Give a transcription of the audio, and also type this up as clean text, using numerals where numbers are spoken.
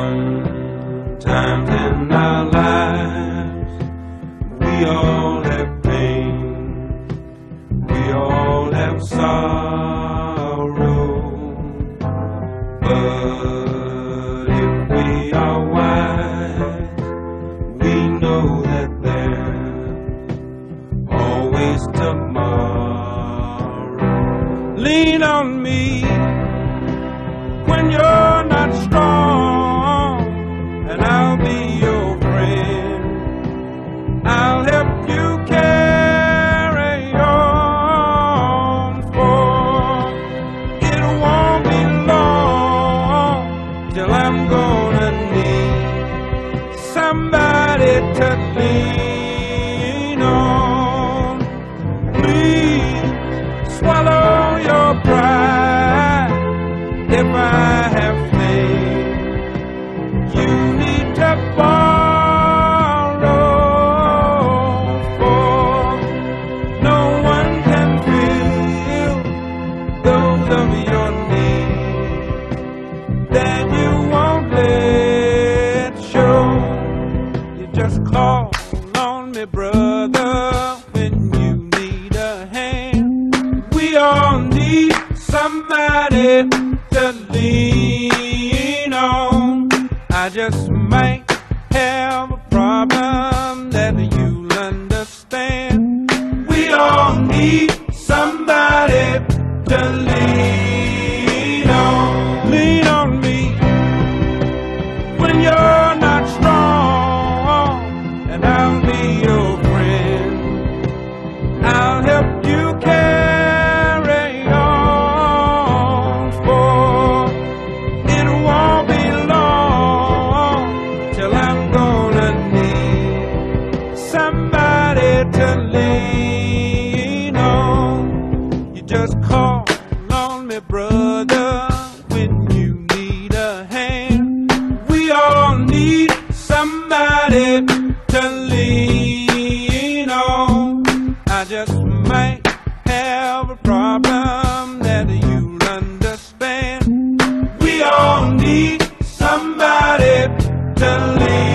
Times in our lives, we all have pain, we all have sorrow. But if we are wise, we know that there's always tomorrow. Lean on me when you're not strong, and I'll be your friend. I'll help you carry on, for it won't be long till I'm gonna need somebody to lean on. Please swallow your pride. If I have faith, you need to borrow, for no one can feel those of your needs that you won't let show. You just call on me, brother, when you need a hand. We all need somebody to lean on. I just might have a problem that you'll understand. We all need somebody to lean on. Lean on me when you're not strong, and I'll be your friend. I'll help you carry on, for it won't be long till I'm gonna need somebody to lean on. You just call on me, brother, when you need a hand. We all need somebody to lean on. I just might have a problem that you'll understand. We all need somebody to lean on.